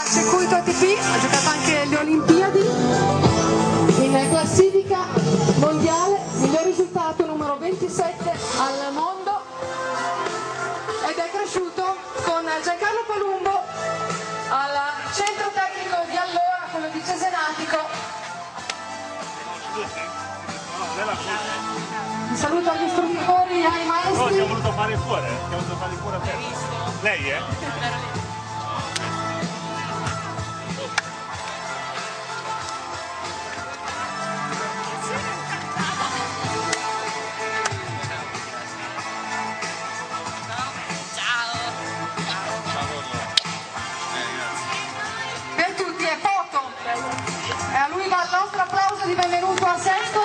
circuito ATP, ha giocato anche le Olimpiadi. In classifica mondiale, miglior risultato numero 27 al mondo, ed è cresciuto con Giancarlo Palumbo al centro tecnico di allora, quello di Cesenatico. Un saluto agli istruttori e ai maestri. No, ti ho voluto fare fuori, ti ho voluto fare fuori a te. Lei, Per tutti è foto. E a lui va il nostro applauso di benvenuto a Sesto.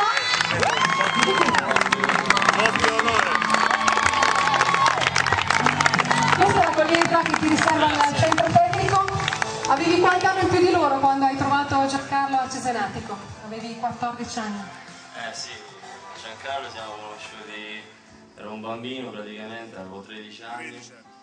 Questa è l'accoglienza che ti riserva al centro tecnico. Avevi qualche anno in più di loro quando hai trovato Giancarlo a Cesenatico? Avevi 14 anni. Sì, Giancarlo siamo conosciuti, ero un bambino praticamente, avevo 13 anni.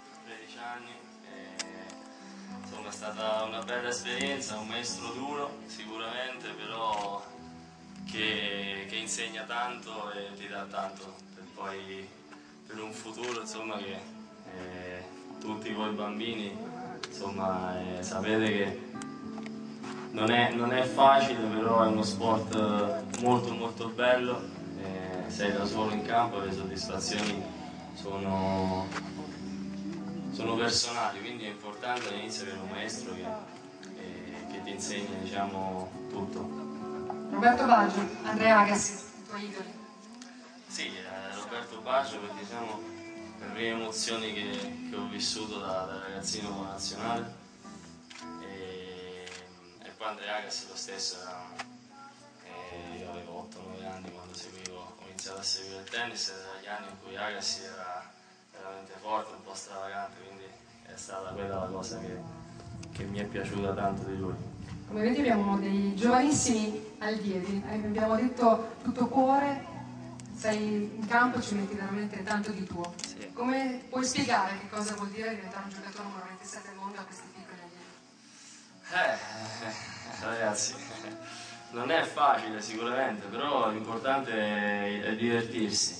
Insomma è stata una bella esperienza, un maestro duro sicuramente, però che insegna tanto e ti dà tanto per un futuro, insomma, che tutti voi bambini, insomma, sapete che non è facile, però è uno sport molto molto bello, sei da solo in campo, le soddisfazioni sono personali, quindi è importante all'inizio avere un maestro che ti insegna, diciamo, tutto. Roberto Baggio, Andrea Agassi, i tuoi idoli. Sì, Roberto Baggio, perché siamo le prime emozioni che ho vissuto da ragazzino nazionale, e poi Andrea Agassi lo stesso, io avevo 8-9 anni quando ho iniziato a seguire il tennis, era gli anni in cui Agassi era veramente forte, un po' stravagante, quindi è stata quella la cosa che mi è piaciuta tanto di lui. Come vedi abbiamo dei giovanissimi allievi, abbiamo detto tutto cuore, sei in campo e ci metti veramente tanto di tuo. Sì. Come puoi spiegare che cosa vuol dire diventare un giocatore numero 27 al mondo a questi piccoli allievi? Ragazzi, non è facile sicuramente, però l'importante è divertirsi.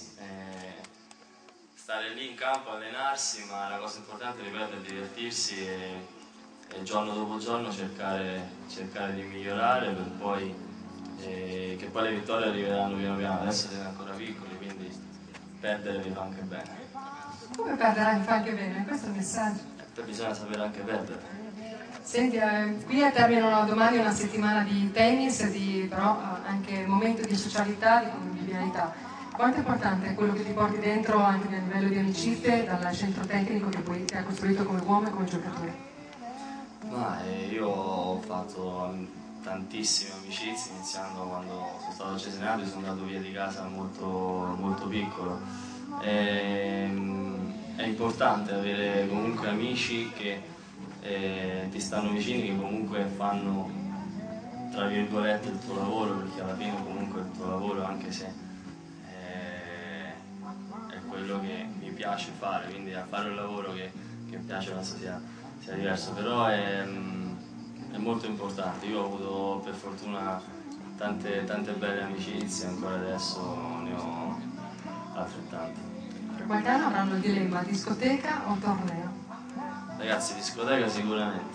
Stare lì in campo, allenarsi, ma la cosa importante, ripeto, è divertirsi e giorno dopo giorno cercare di migliorare per poi che poi le vittorie arriveranno piano piano. Adesso siete ancora piccoli, quindi perdere vi fa anche bene. Come perdere mi fa anche bene? Questo è il messaggio. Poi bisogna sapere anche perdere. Senti, qui terminano domani una settimana di tennis, però anche un momento di socialità, di convivialità. Quanto è importante quello che ti porti dentro anche a livello di amicizie dal centro tecnico che poi ti ha costruito come uomo e come giocatore? Io ho fatto tantissime amicizie, iniziando quando sono stato a Cesenatico, sono andato via di casa molto, molto piccolo. È importante avere comunque amici che ti stanno vicini, che comunque fanno, tra virgolette, il tuo lavoro, perché alla fine comunque il tuo lavoro, anche se è quello che mi piace fare, quindi a fare un lavoro che piace penso sia diverso, però è molto importante. Io ho avuto per fortuna tante belle amicizie, ancora adesso ne ho altrettante. Per qualche anno avranno il dilemma discoteca o torneo? Ragazzi, discoteca sicuramente,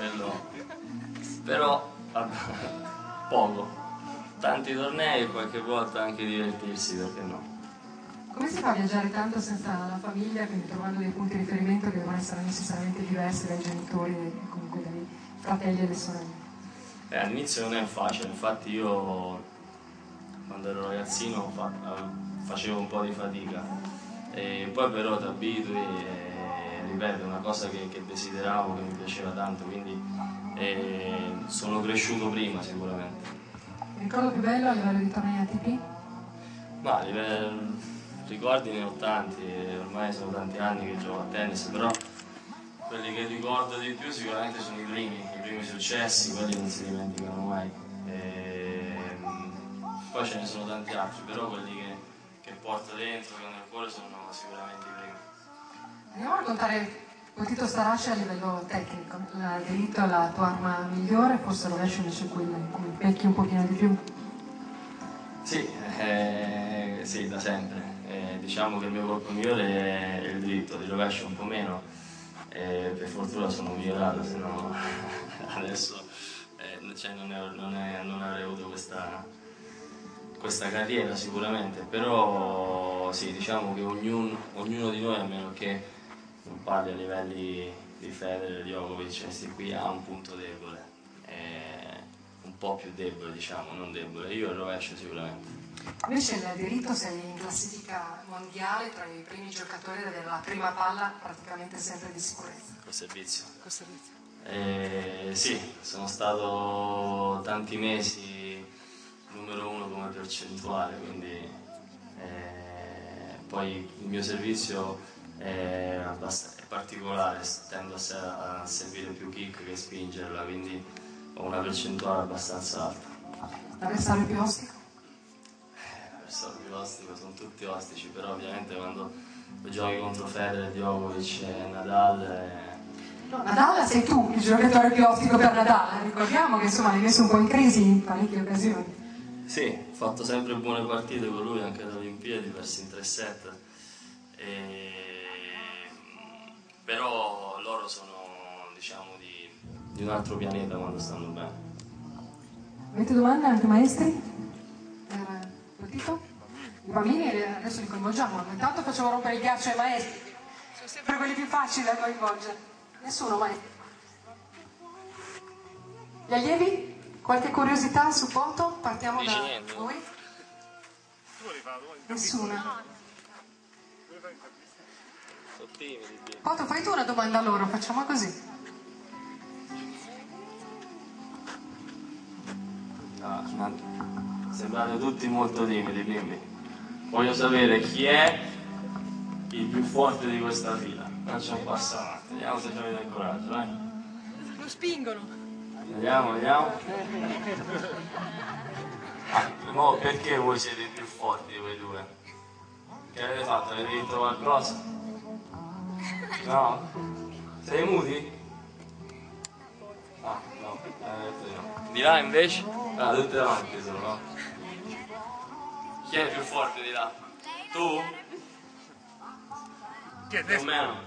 però poco, tanti tornei e qualche volta anche divertirsi, perché no? Come si fa a viaggiare tanto senza la famiglia, quindi trovando dei punti di riferimento che devono essere necessariamente diversi dai genitori e comunque dai fratelli e le sorelle? All'inizio non è facile, infatti io quando ero ragazzino facevo un po' di fatica, e poi però ti abitui e ripeto, è una cosa che desideravo, che mi piaceva tanto, quindi sono cresciuto prima sicuramente. Il ricordo più bello a livello di tornei ATP? Ma ricordi ne ho tanti, ormai sono tanti anni che gioco a tennis, però quelli che ricordo di più sicuramente sono i primi successi, quelli non si dimenticano mai. Poi ce ne sono tanti altri, però quelli che porto dentro, che ho nel cuore, sono sicuramente i primi. Andiamo a raccontare Tito Starasci a livello tecnico, diritto è la tua arma migliore, forse il rovescio invece quella in cui becchi un pochino di più? Sì, sì, da sempre. Diciamo che il mio colpo migliore è il dritto, il rovescio un po' meno. Per fortuna sono migliorato, se no adesso cioè non avrei avuto questa carriera sicuramente, però sì, diciamo che ognuno di noi, a meno che non parli a livelli di Federer, Djokovic, questi qui ha un punto debole, un po' più debole, diciamo, non debole. Io il rovescio sicuramente. Invece nel diritto sei in classifica mondiale tra i primi giocatori ad avere la prima palla praticamente sempre di sicurezza. Col servizio. Col servizio. Sì, sono stato tanti mesi numero 1 come percentuale, quindi poi il mio servizio è particolare, tendo a servire più kick che spingerla, quindi ho una percentuale abbastanza alta. L'avversario più ostico? L'avversario più ostico sono tutti ostici, però ovviamente quando giochi contro Federer, Djokovic e Nadal... No, Nadal sei tu il giocatore più ostico per Nadal, ricordiamo che insomma l'hai messo un po' in crisi in parecchie occasioni. Sì, ho fatto sempre buone partite con lui anche alle Olimpiadi, persi in 3 set. Però loro sono, diciamo, di un altro pianeta quando stanno bene. Avete domande anche maestri? Per Tito? I bambini adesso li coinvolgiamo, intanto facciamo rompere il ghiaccio ai maestri, sono sempre quelli più facili da coinvolgere. Nessuno maestri. Gli allievi? Qualche curiosità su Poto? Partiamo da voi? Nessuna. Sono timidi. Poto, fai tu una domanda a loro, facciamo così. Sembrate tutti molto timidi, bimbi. Voglio sapere chi è il più forte di questa fila. Faccia un passo avanti, vediamo se avete il coraggio, dai. Lo spingono. Vediamo. Mo perché voi siete i più forti di quei due? Che avete fatto? Avete vinto qualcosa? No? Sei muti? Ah, no, detto di no. Di là invece? Ah, tutte davanti sono, no? Chi è il più forte di là? Tu? Chi è Più o meno?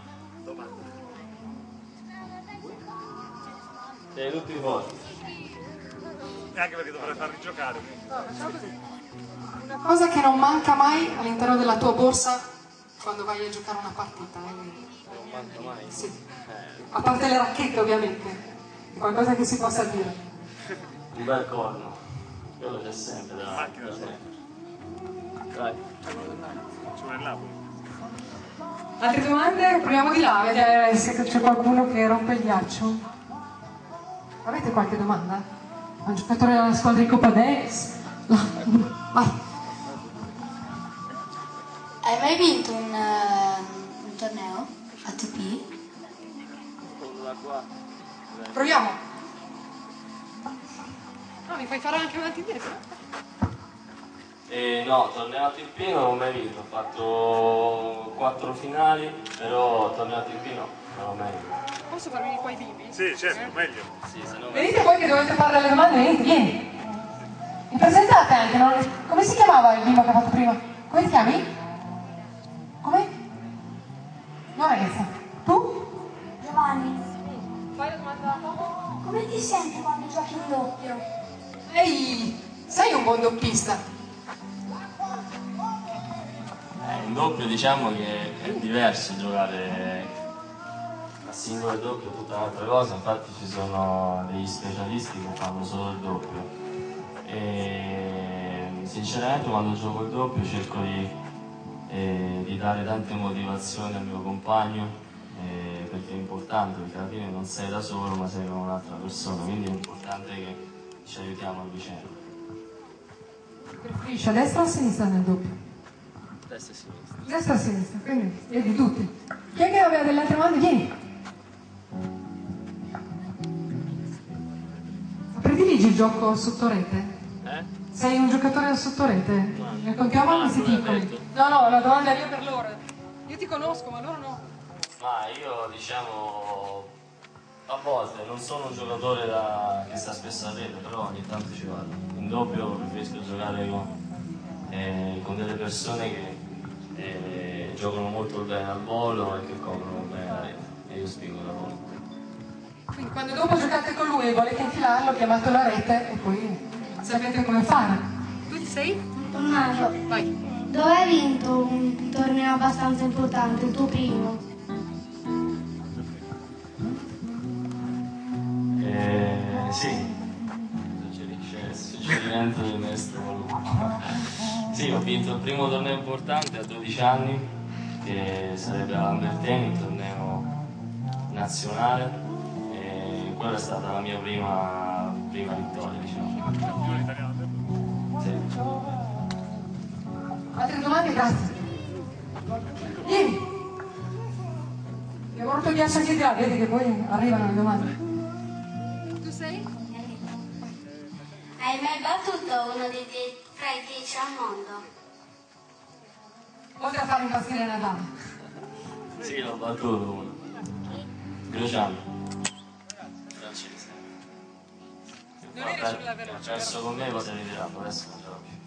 Siete tutti forti. E anche perché dovrei farli giocare. Una cosa che non manca mai all'interno della tua borsa quando vai a giocare una partita. Non manca mai? Sì. A parte le racchette ovviamente, qualcosa che si possa dire. Un bel corno. Quello c'è sempre da sempre. Dai. Ci vuole là poi. Altre domande? Proviamo di là, vedere se c'è qualcuno che rompe il ghiaccio. Avete qualche domanda? Un giocatore della squadra di Coppa Davis? No. Vai. Hai mai vinto un torneo ATP? Proviamo. No, mi fai fare anche avanti e indietro? No, torneo ATP non ho mai vinto, ho fatto 4 finali, però torneo ATP no, non ho mai vinto. Posso far venire qua i bimbi? Sì, certo, meglio. Sì, se no Venite voi che dovete fare delle domande, venite, vieni. Mi presentate anche, no? Come si chiamava il bimbo che ha fatto prima? Come ti chiami? Come? No ragazza. Tu? Giovanni, Fai la domanda a Tomo. come ti senti quando giochi in doppio? Ehi, sei un buon doppista. in doppio diciamo che è diverso giocare a singolo e doppio, è tutta un'altra cosa, infatti ci sono degli specialisti che fanno solo il doppio e sinceramente quando gioco il doppio cerco di dare tante motivazioni al mio compagno perché è importante, perché alla fine non sei da solo ma sei con un'altra persona, quindi è importante che ci aiutiamo a vicenda. Preferisci a destra o a sinistra nel doppio? Destra e sinistra. Destra o a sinistra, quindi vedi tutti. Chi è che aveva delle altre domande? Vieni. Prediligi il gioco sotto rete? Sei un giocatore da sottorete? Ne contiamo questi piccoli? No, la domanda è mia per loro. Io ti conosco, ma loro no. Ma io diciamo A volte, non sono un giocatore che sta spesso a rete, però ogni tanto ci vado. In doppio preferisco giocare con delle persone che giocano molto bene al volo e che coprono bene la rete. E io spingo la volo. Quindi quando dopo giocate con lui e volete infilarlo, chiamate la rete e poi sapete come fare. Tu ci sei? Tommaso, Vai. dove hai vinto un torneo abbastanza importante, il tuo primo? Sì, suggerimento del maestro Malù. Sì, ho vinto il primo torneo importante a 12 anni, che sarebbe a Lambertini, un torneo nazionale, e quella è stata la mia prima vittoria, diciamo. Sì. Altre domande? Grazie. Vieni. Mi è voluto ghiaccio anche di là, vedi che poi arrivano le domande. Tu sei? Hai mai battuto uno tra i 10 al mondo? Oltre a fare impazzire Nadal. Sì, l'ho battuto uno. Grosjean. Francese. Non eri sulla veloce. Ha perso con me, poi si è ritirato, adesso non ce l'ho più.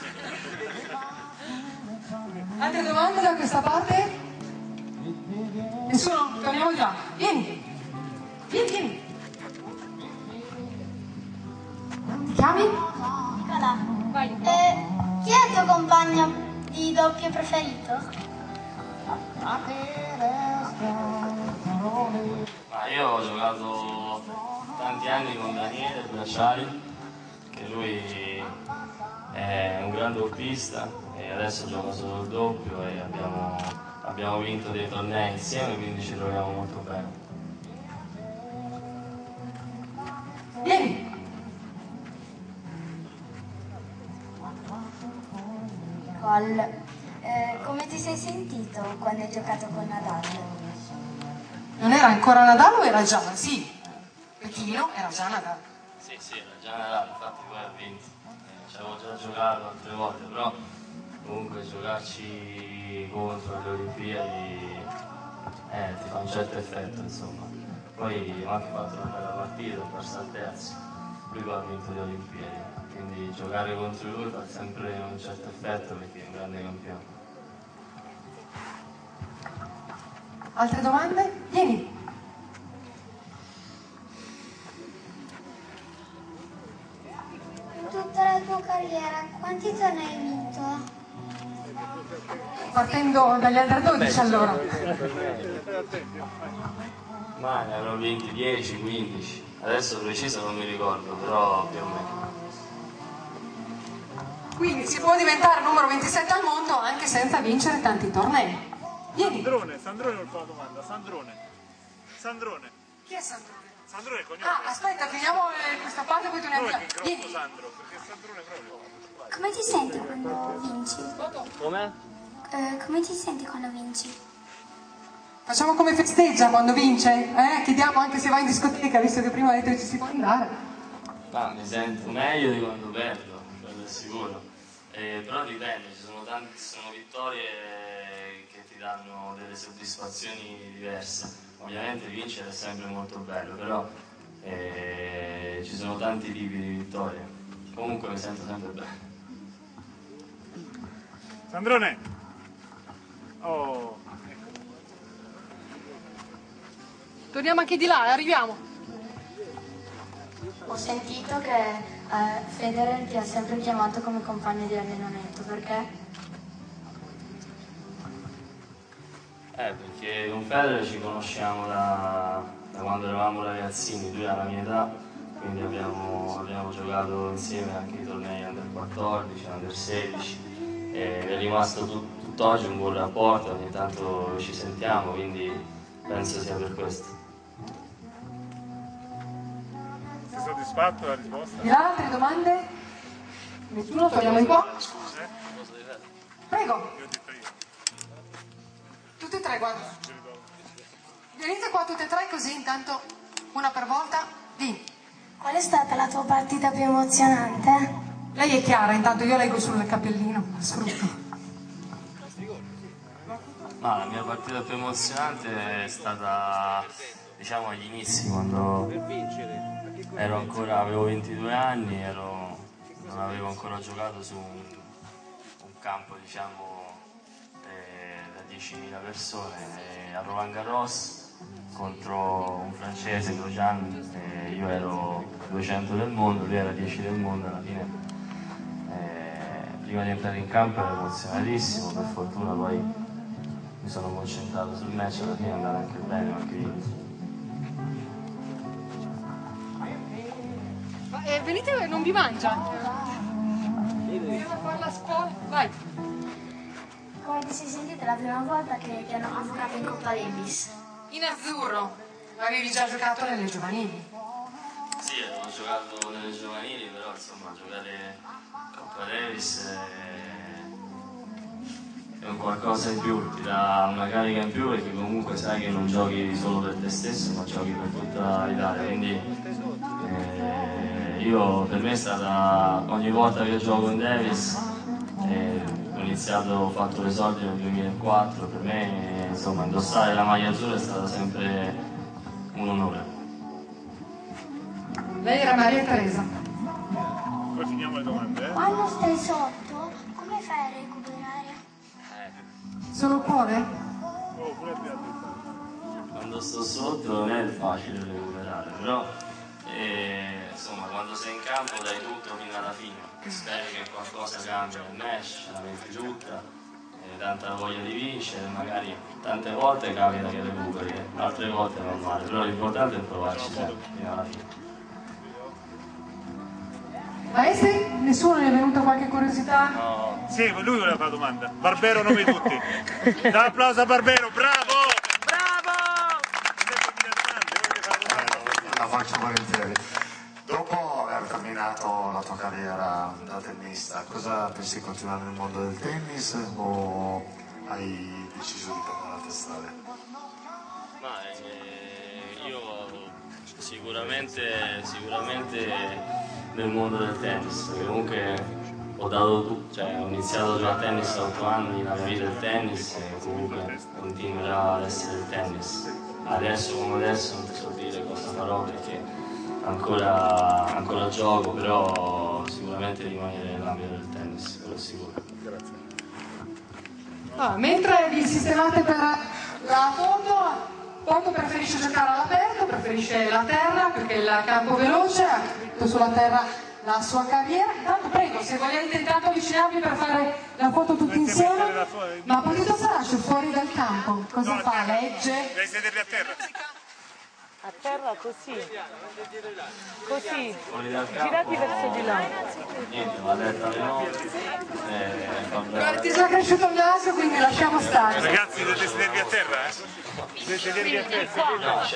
Altre domande da questa parte? Nessuno? Torniamo di là. Vieni. Vieni. Ti chiami? Nicola, Vai. chi è il tuo compagno di doppio preferito? Ma io ho giocato tanti anni con Daniele Bracciali, che lui è un grande doppista e adesso gioca solo il doppio e abbiamo vinto dei tornei insieme, quindi ci troviamo molto bene. Vieni. Nicole, come ti sei sentito quando hai giocato con Nadal? Non era ancora Nadal o era già? Sì. Pechino era già Nadal. Sì, era già Nadal, infatti poi ha vinto. Ci avevo già giocato altre volte, però comunque giocarci contro le Olimpiadi ti fa un certo effetto, insomma. Poi ho anche fatto una bella partita, ho perso al terzo. Lui poi ha vinto le Olimpiadi, quindi giocare contro lui fa sempre un certo effetto perché è un grande campione. Altre domande? Vieni. In tutta la tua carriera, quanti tornei hai vinto? Partendo dagli under 12 allora. Ma ne avrò vinti 10, 15. Adesso preciso non mi ricordo, però più o meno. Quindi si può diventare numero 27 al mondo anche senza vincere tanti tornei. Vieni. Sandrone non fa la domanda, Sandrone. Chi è Sandrone? Sandrone è il cognome. Ah, aspetta, finiamo questa parte poi torniamo Non di è là. che Vieni. grosso Sandro, perché Sandrone proprio. Come ti senti quando vinci? Come? Come ti senti quando vinci? Facciamo come festeggia quando vince? Chiediamo anche se va in discoteca, visto che prima ha detto che ci si può andare. Ma mi sento meglio di quando perdo, quello è sicuro. Però dipende, ci sono vittorie che ti danno delle soddisfazioni diverse. Ovviamente vincere è sempre molto bello, però ci sono tanti tipi di vittorie. Comunque mi sento sempre bene. Sandrone! Oh! Torniamo anche di là, arriviamo. Ho sentito che Federer ti ha sempre chiamato come compagno di allenamento, perché? Perché con Federer ci conosciamo da quando eravamo ragazzini, lui ha la mia età, quindi abbiamo giocato insieme anche i tornei under 14, under 16 e è rimasto tutt'oggi un buon rapporto, ogni tanto ci sentiamo, quindi penso sia per questo. Sei soddisfatto della risposta? Di là, altre domande? Nessuno? Torniamo in qua? Prego. Io ho detto io. Tutte e tre, guarda. Venite qua tutte e tre così intanto una per volta. Vieni. Qual è stata la tua partita più emozionante? Lei è Chiara, intanto io leggo sul cappellino, sfrutto. Ma la mia partita più emozionante è stata diciamo agli inizi, quando avevo 22 anni, non avevo ancora giocato su un campo, diciamo, da 10.000 persone, a Roland Garros contro un francese, Grosjean, io ero 200 del mondo, lui era 10 del mondo. Alla fine, prima di entrare in campo ero emozionatissimo, per fortuna poi mi sono concentrato sul match, alla fine è andato anche bene, ho anche vinto. Venite, non vi mangia? Venite a fare la scuola, vai! Come ti sei sentita la prima volta che ti hanno convocato in Coppa Davis? In azzurro, avevi già giocato nelle giovanili? Sì, avevo giocato nelle giovanili, però insomma giocare Coppa Davis è un qualcosa in più, ti dà una carica in più, perché comunque sai che non giochi solo per te stesso, ma giochi per tutta l'Italia, quindi per me è stata, ogni volta che gioco in Davis, ho fatto l'esordio nel 2004, per me insomma indossare la maglia azzurra è stata sempre un onore. Lei era Maria Teresa. Poi finiamo le domande. Quando stai sotto, come fai a recuperare? Solo il cuore? Quando sto sotto non è facile recuperare, però insomma quando sei in campo dai tutto fino alla fine, speri che qualcosa cambia nel match, la metti tutta, tanta voglia di vincere, magari tante volte capita che recuperi, altre volte non male, però l'importante è provarci sempre fino alla fine. Maestri, nessuno ne è venuta qualche curiosità? No. Sì, lui voleva fare la domanda. Barbero, nomi tutti. Dà un applauso a Barbero, bravo! La faccio volentieri. Dopo aver terminato la tua carriera da tennista, cosa pensi di continuare nel mondo del tennis o hai deciso di prendere altre strade? Ma io sicuramente nel mondo del tennis, perché comunque ho iniziato a giocare a tennis a 8 anni, la mia vita è il tennis e comunque continuerà ad essere il tennis. Adesso come adesso non ti so dire cosa farò perché ancora gioco, però sicuramente rimanere nell'ambito del tennis, quello è sicuro. Grazie. Mentre vi sistemate per la foto, Toto preferisce giocare all'aperto, preferisce la terra perché il campo veloce, ha scritto sulla terra la sua carriera. Intanto prego, se volete intanto avvicinarvi per fare la foto tutti insieme. Ma Potito Sarace fuori dal campo, cosa fa? Legge? Devi sedervi a terra. A terra così, girati verso di là. Niente, va detta alle 9. Guarda, ti è già cresciuto il naso, quindi lasciamo stare. Ragazzi, dovete sedervi a terra, Dovete sedervi a terra.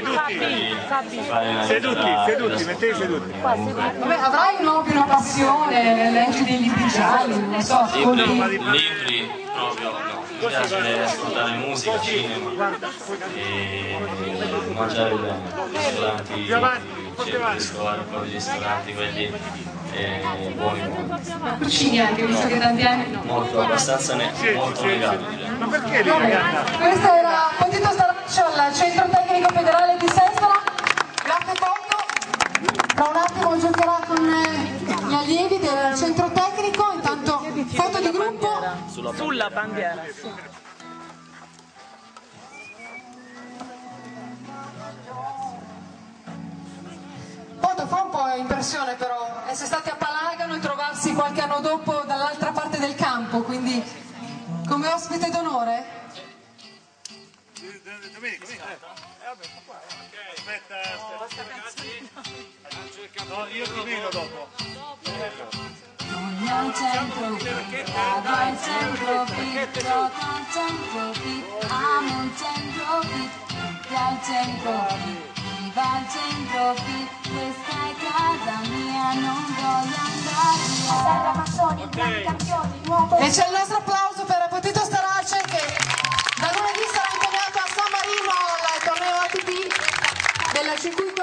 Seduti, mettete seduti. Vabbè, avrai un hobby, una passione, leggi dei libri gialli, non so, Libri proprio no. Mi piace ascoltare musica, cinema e mangiare bene, ristoranti, cerco di scovare un po' di ristoranti, quelli buoni. Cucini anche, visto che tanti anni no. Molto, abbastanza molto legato direi. Ma perché lì, ragazzi? Questa era Potito Sarace al Centro Tecnico Federale di Sestola. Grazie Toto. Tra un attimo giocherà con gli allievi del centro tecnico, intanto foto di gruppo. Sulla bandiera, sì. Foto fa un po' impressione però essere stati a Palagano e trovarsi qualche anno dopo dall'altra parte del campo, quindi come ospite d'onore. Domenico, aspetta. No, io ti vedo dopo. Al centro, vado al centro, gioco al centro, amo il centro, al centro, viva al centro, questa è casa mia, non voglio andare via. Serra Massoni, grandi campioni, nuovo. E c'è il nostro applauso per Potito Sarace che da lunedì sarà impegnato a San Marino al torneo ATP del circuito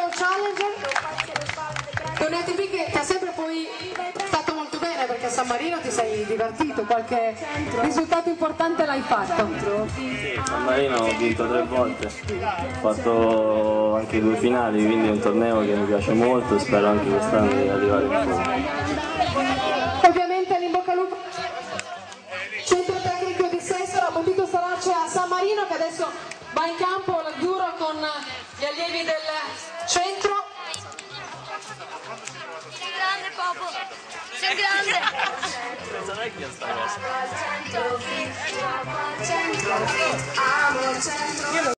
Challenger. Torneo ATP che ti ha sempre poi stato molto bene perché a San Marino ti sei divertito. divertito, qualche risultato importante l'hai fatto? Sì, San Marino ho vinto 3 volte, ho fatto anche 2 finali, quindi è un torneo che mi piace molto e spero anche quest'anno di arrivare in fondo. Ovviamente in bocca al lupo. Centro tecnico di Sestero, Bontito Sarace a San Marino, che adesso va in campo l'azzurro con gli allievi del centro. Sei grande, Popo! Sei grande! Pensa vecchia sta cosa.